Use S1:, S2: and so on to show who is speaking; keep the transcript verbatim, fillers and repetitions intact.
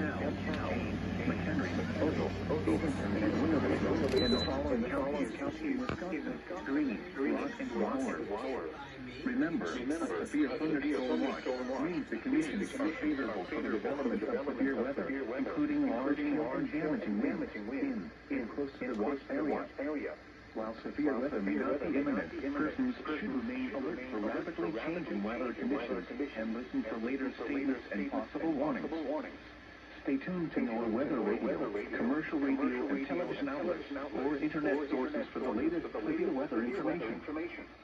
S1: McHenry, Ogle, Stevenson, and Winnebago, and the following counties in Wisconsin, Greene, Rock, and Lauer. Remember, a severe thunderstorm watch means the conditions are favorable for the development of severe weather, including large and damaging winds in close to the watch area. While severe weather may not be imminent, persons should remain alert for rapidly changing weather conditions and listen for later statements and possible warnings. Stay tuned to your weather radio, commercial radio and television outlets, or internet sources for the latest severe weather information.